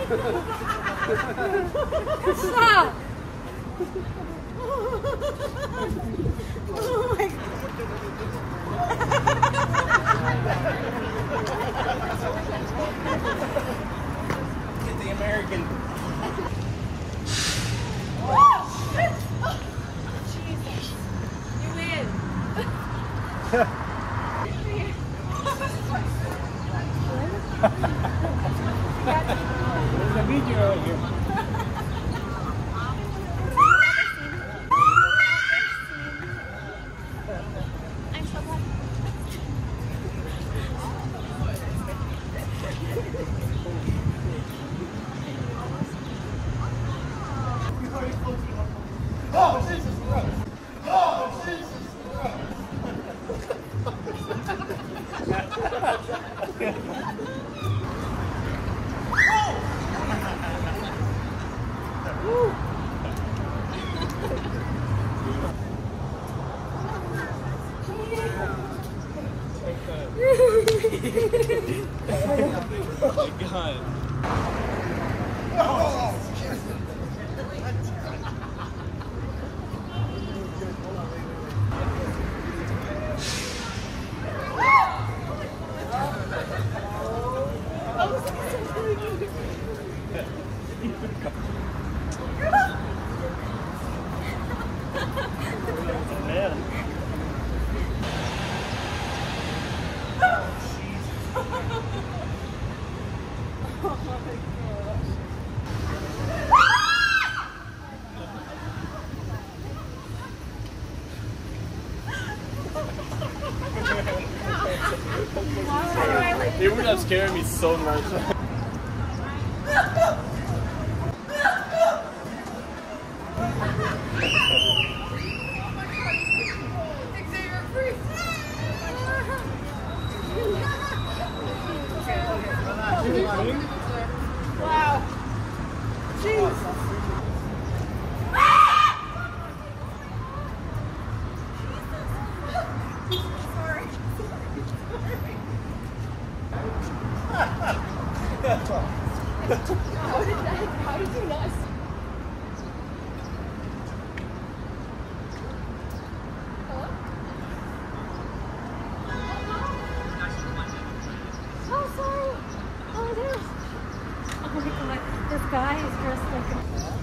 Stop! Oh my God. Get the American. Jesus. You win. There's a video right here. I'm so glad. Oh, Jesus Christ. Oh, Jesus Oh my God. Man. You would have scared me so much. Wow. Jeez. How did you not? Hello? Oh, sorry. Oh, there's. Oh my God, this guy is dressed like a.